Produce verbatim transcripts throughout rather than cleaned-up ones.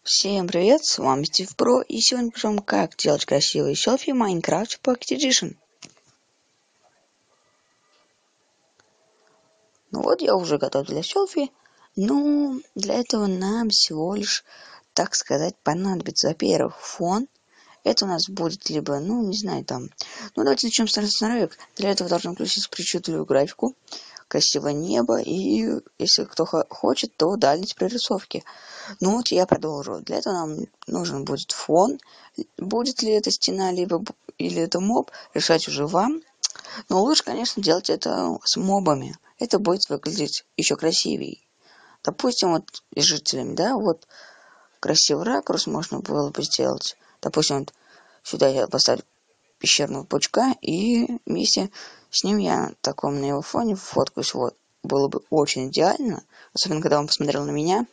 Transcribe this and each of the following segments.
Всем привет, с вами Стив Про, и сегодня покажем, как делать красивые селфи в Minecraft Pocket Edition. Ну вот, я уже готов для селфи. Ну, для этого нам всего лишь, так сказать, понадобится, во-первых, фон. Это у нас будет либо, ну, не знаю, там... Ну, давайте начнем с настройок. Для этого должен включить причудливую графику, красивое небо и, если кто хочет, то дальность прорисовки. Ну вот я продолжу. Для этого нам нужен будет фон. Будет ли это стена, либо или это моб, решать уже вам. Но лучше, конечно, делать это с мобами. Это будет выглядеть еще красивее. Допустим, вот с жителями, да, вот красивый ракурс можно было бы сделать. Допустим, вот сюда я поставлю пещерного паучка, и вместе с ним я на таком на его фоне фоткаюсь. Вот. Было бы очень идеально, особенно когда он посмотрел на меня.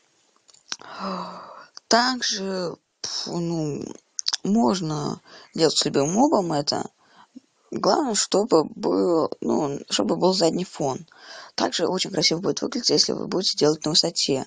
Также, ну, можно делать с любым мобом это. Главное, чтобы был, ну, чтобы был задний фон. Также очень красиво будет выглядеть, если вы будете делать на высоте.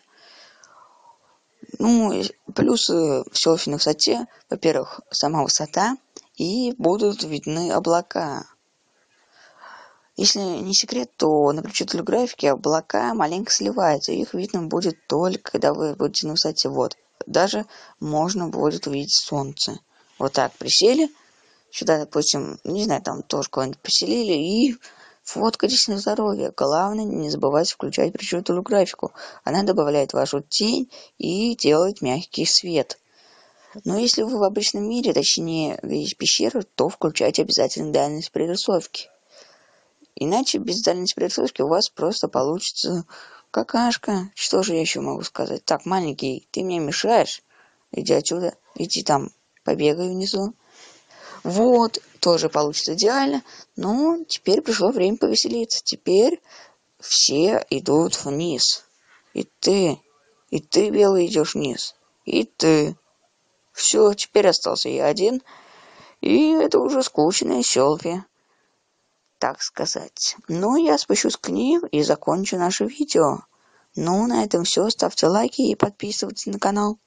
Ну, плюсы селфи на высоте. Во-первых, сама высота, и будут видны облака. Если не секрет, то на причудливой графике облака маленько сливаются, и их видно будет только, когда вы будете на высоте. Вот. Даже можно будет увидеть солнце. Вот так присели. Сюда, допустим, не знаю, там тоже кого-нибудь поселили, и фоткайтесь на здоровье. Главное, не забывайте включать причудливую графику. Она добавляет вашу тень и делает мягкий свет. Но если вы в обычном мире, точнее, видите пещеру, то включайте обязательно дальность прорисовки. Иначе без дальности прорисовки у вас просто получится какашка. Что же я еще могу сказать? Так, маленький, ты мне мешаешь. Иди отсюда, иди там, побегай внизу. Вот, тоже получится идеально. Но теперь пришло время повеселиться. Теперь все идут вниз. И ты, и ты, белый, идешь вниз. И ты. Все, теперь остался я один. И это уже скучное селфи, так сказать. Ну, я спущусь к ним и закончу наше видео. Ну, на этом все. Ставьте лайки и подписывайтесь на канал.